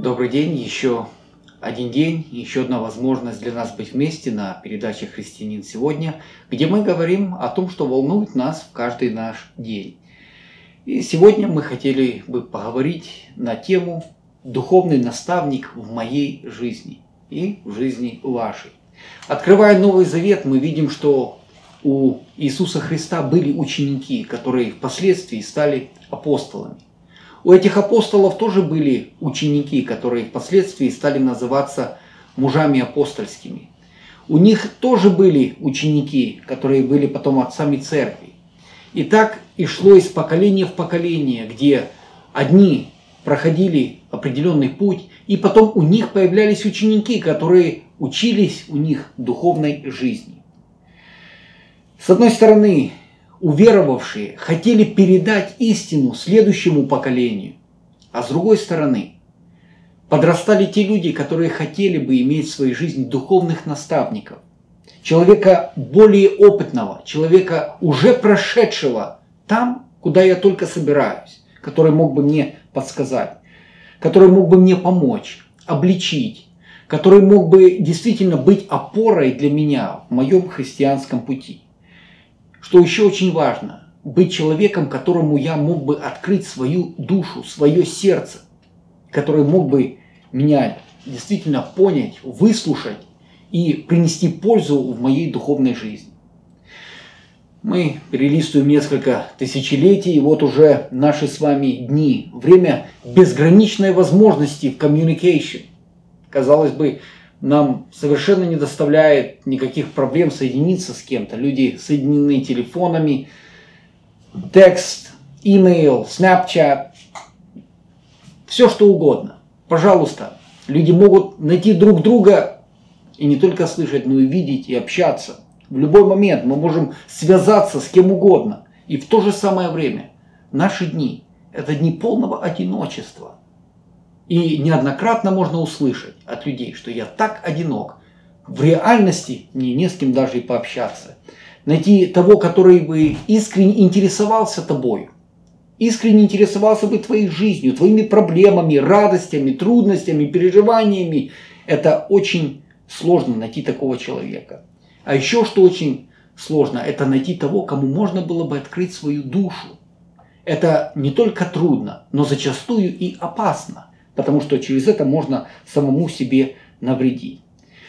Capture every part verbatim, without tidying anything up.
Добрый день, еще один день, еще одна возможность для нас быть вместе на передаче «Христианин сегодня», где мы говорим о том, что волнует нас в каждый наш день. И сегодня мы хотели бы поговорить на тему «Духовный наставник в моей жизни и в жизни вашей». Открывая Новый Завет, мы видим, что у Иисуса Христа были ученики, которые впоследствии стали апостолами. У этих апостолов тоже были ученики, которые впоследствии стали называться мужами апостольскими. У них тоже были ученики, которые были потом отцами церкви. И так и шло из поколения в поколение, где одни проходили определенный путь, и потом у них появлялись ученики, которые учились у них духовной жизни. С одной стороны, уверовавшие хотели передать истину следующему поколению, а с другой стороны, подрастали те люди, которые хотели бы иметь в своей жизни духовных наставников, человека более опытного, человека уже прошедшего там, куда я только собираюсь, который мог бы мне подсказать, который мог бы мне помочь, обличить, который мог бы действительно быть опорой для меня в моем христианском пути. Что еще очень важно, быть человеком, которому я мог бы открыть свою душу, свое сердце, который мог бы меня действительно понять, выслушать и принести пользу в моей духовной жизни. Мы перелистываем несколько тысячелетий, и вот уже наши с вами дни, время безграничной возможности в communication. Казалось бы, нам совершенно не доставляет никаких проблем соединиться с кем-то. Люди соединены телефонами, текст, имейл, Snapchat, все что угодно. Пожалуйста, люди могут найти друг друга и не только слышать, но и видеть и общаться. В любой момент мы можем связаться с кем угодно. И в то же самое время наши дни – это дни полного одиночества. И неоднократно можно услышать от людей, что я так одинок. В реальности мне не с кем даже и пообщаться. Найти того, который бы искренне интересовался тобой, искренне интересовался бы твоей жизнью, твоими проблемами, радостями, трудностями, переживаниями. Это очень сложно найти такого человека. А еще что очень сложно, это найти того, кому можно было бы открыть свою душу. Это не только трудно, но зачастую и опасно. Потому что через это можно самому себе навредить.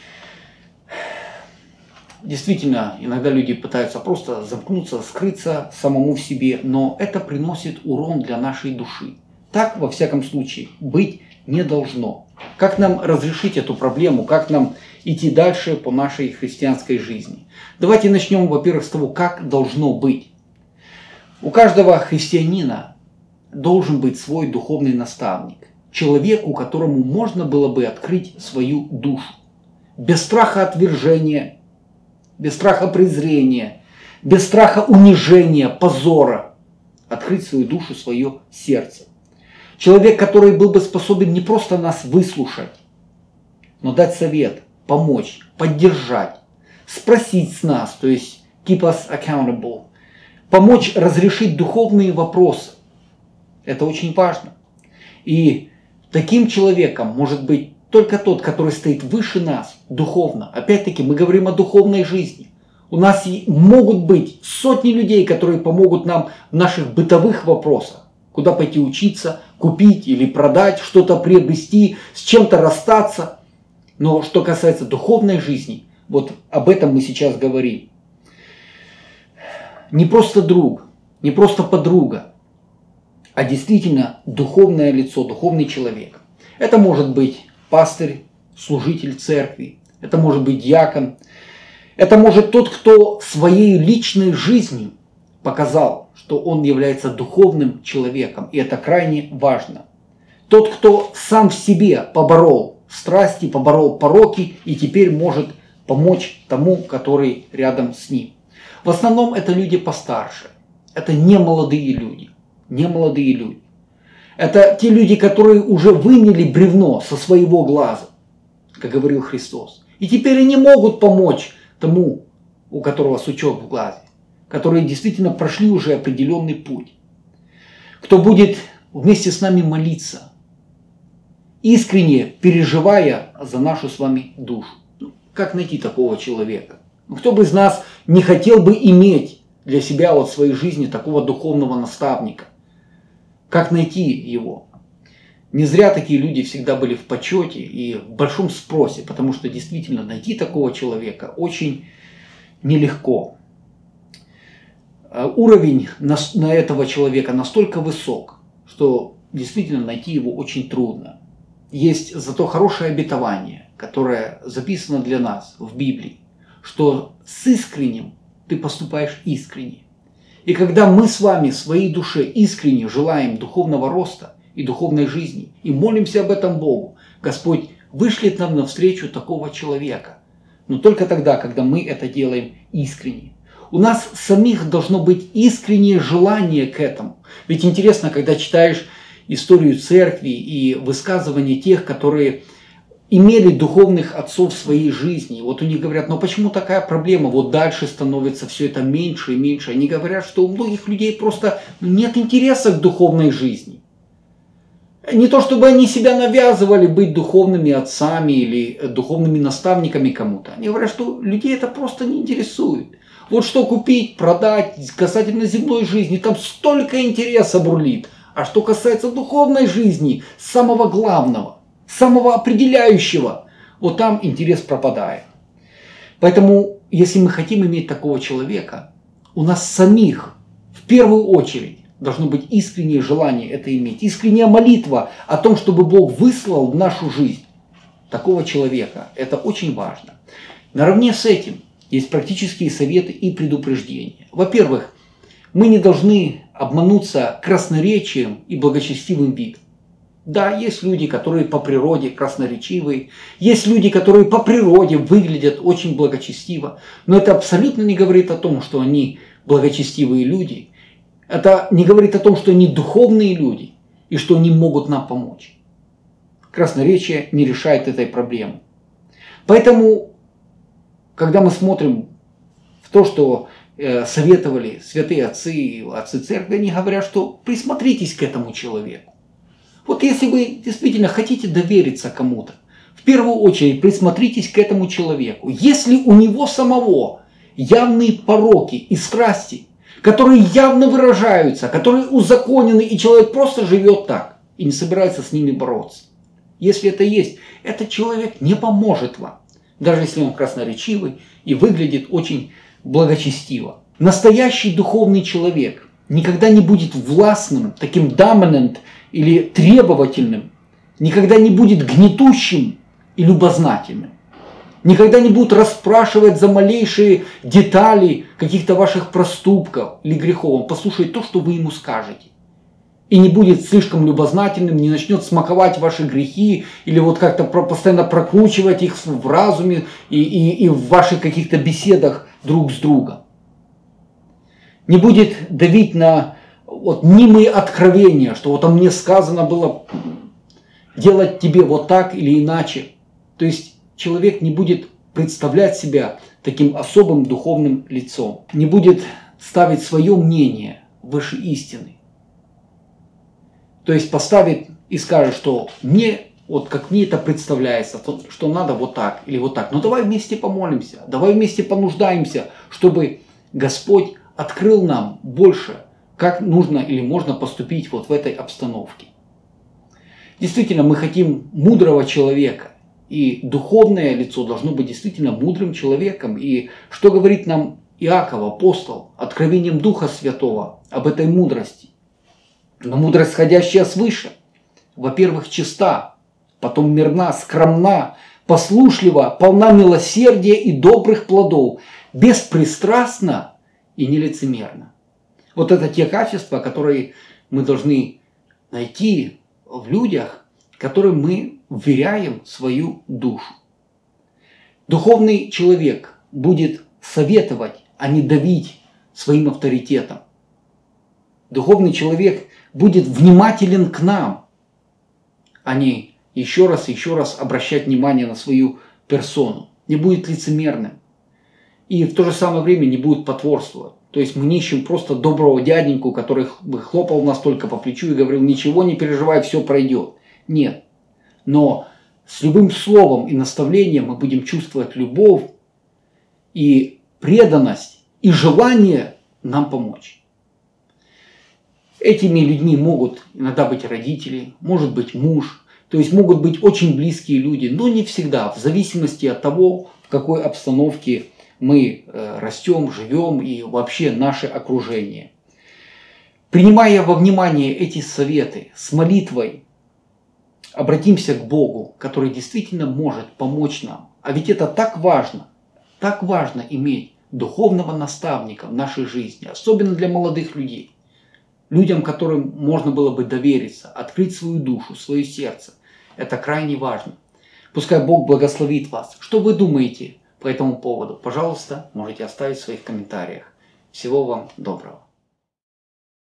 Действительно, иногда люди пытаются просто замкнуться, скрыться самому в себе, но это приносит урон для нашей души. Так, во всяком случае, быть не должно. Как нам разрешить эту проблему, как нам идти дальше по нашей христианской жизни? Давайте начнем, во-первых, с того, как должно быть. У каждого христианина должен быть свой духовный наставник. Человеку, которому можно было бы открыть свою душу. Без страха отвержения, без страха презрения, без страха унижения, позора. Открыть свою душу, свое сердце. Человек, который был бы способен не просто нас выслушать, но дать совет, помочь, поддержать, спросить с нас, то есть keep us accountable, помочь разрешить духовные вопросы. Это очень важно. И таким человеком может быть только тот, который стоит выше нас духовно. Опять-таки мы говорим о духовной жизни. У нас могут быть сотни людей, которые помогут нам в наших бытовых вопросах. Куда пойти учиться, купить или продать, что-то приобрести, с чем-то расстаться. Но что касается духовной жизни, вот об этом мы сейчас говорим. Не просто друг, не просто подруга, а действительно духовное лицо, духовный человек. Это может быть пастырь, служитель церкви, это может быть диакон, это может тот, кто своей личной жизнью показал, что он является духовным человеком, и это крайне важно. Тот, кто сам в себе поборол страсти, поборол пороки и теперь может помочь тому, который рядом с ним. В основном это люди постарше, это не молодые люди. Не молодые люди. Это те люди, которые уже выняли бревно со своего глаза, как говорил Христос. И теперь они могут помочь тому, у которого сучок в глазе, которые действительно прошли уже определенный путь. Кто будет вместе с нами молиться, искренне переживая за нашу с вами душу. Как найти такого человека? Кто бы из нас не хотел бы иметь для себя вот в своей жизни такого духовного наставника? Как найти его? Не зря такие люди всегда были в почете и в большом спросе, потому что действительно найти такого человека очень нелегко. Уровень на, на этого человека настолько высок, что действительно найти его очень трудно. Есть зато хорошее обетование, которое записано для нас в Библии, что с искренним ты поступаешь искренне. И когда мы с вами в своей душе искренне желаем духовного роста и духовной жизни, и молимся об этом Богу, Господь вышлет нам навстречу такого человека. Но только тогда, когда мы это делаем искренне. У нас самих должно быть искреннее желание к этому. Ведь интересно, когда читаешь историю церкви и высказывания тех, которые имели духовных отцов в своей жизни. Вот у них говорят, ну почему такая проблема? Вот дальше становится все это меньше и меньше. Они говорят, что у многих людей просто нет интереса к духовной жизни. Не то чтобы они себя навязывали быть духовными отцами или духовными наставниками кому-то. Они говорят, что людей это просто не интересует. Вот что купить, продать касательно земной жизни, там столько интереса бурлит. А что касается духовной жизни, самого главного, самого определяющего, вот там интерес пропадает. Поэтому, если мы хотим иметь такого человека, у нас самих в первую очередь должно быть искреннее желание это иметь, искренняя молитва о том, чтобы Бог выслал в нашу жизнь такого человека. Это очень важно. Наравне с этим есть практические советы и предупреждения. Во-первых, мы не должны обмануться красноречием и благочестивым видом. Да, есть люди, которые по природе красноречивые, есть люди, которые по природе выглядят очень благочестиво, но это абсолютно не говорит о том, что они благочестивые люди. Это не говорит о том, что они духовные люди и что они могут нам помочь. Красноречие не решает этой проблемы. Поэтому, когда мы смотрим в то, что э, советовали святые отцы, отцы церкви, они говорят, что присмотритесь к этому человеку. Вот если вы действительно хотите довериться кому-то, в первую очередь присмотритесь к этому человеку. Если у него самого явные пороки и страсти, которые явно выражаются, которые узаконены, и человек просто живет так и не собирается с ними бороться. Если это есть, этот человек не поможет вам, даже если он красноречивый и выглядит очень благочестиво. Настоящий духовный человек никогда не будет властным, таким dominant или требовательным, никогда не будет гнетущим и любознательным. Никогда не будут расспрашивать за малейшие детали каких-то ваших проступков или грехов. Он послушает то, что вы ему скажете. И не будет слишком любознательным, не начнет смаковать ваши грехи или вот как-то постоянно прокручивать их в разуме и, и, и в ваших каких-то беседах друг с другом. Не будет давить на вот мнимые откровения, что вот мне сказано было делать тебе вот так или иначе. То есть человек не будет представлять себя таким особым духовным лицом, не будет ставить свое мнение выше истины. То есть поставит и скажет, что мне, вот как мне это представляется, что надо вот так или вот так. Но давай вместе помолимся, давай вместе понуждаемся, чтобы Господь открыл нам больше, как нужно или можно поступить вот в этой обстановке. Действительно, мы хотим мудрого человека. И духовное лицо должно быть действительно мудрым человеком. И что говорит нам Иаков, апостол, откровением Духа Святого об этой мудрости? Но мудрость, сходящая свыше, во-первых, чиста, потом мирна, скромна, послушлива, полна милосердия и добрых плодов, беспристрастна и нелицемерна. Вот это те качества, которые мы должны найти в людях, которым мы вверяем свою душу. Духовный человек будет советовать, а не давить своим авторитетом. Духовный человек будет внимателен к нам, а не еще раз и еще раз обращать внимание на свою персону. Не будет лицемерным. И в то же самое время не будет потворствовать. То есть мы не ищем просто доброго дяденьку, который бы хлопал нас только по плечу и говорил, ничего не переживай, все пройдет. Нет. Но с любым словом и наставлением мы будем чувствовать любовь и преданность, и желание нам помочь. Этими людьми могут иногда быть родители, может быть муж, то есть могут быть очень близкие люди, но не всегда, в зависимости от того, в какой обстановке мы растем, живем и вообще наше окружение. Принимая во внимание эти советы с молитвой, обратимся к Богу, который действительно может помочь нам. А ведь это так важно, так важно иметь духовного наставника в нашей жизни, особенно для молодых людей. Людям, которым можно было бы довериться, открыть свою душу, свое сердце. Это крайне важно. Пускай Бог благословит вас. Что вы думаете по этому поводу? Пожалуйста, можете оставить в своих комментариях. Всего вам доброго.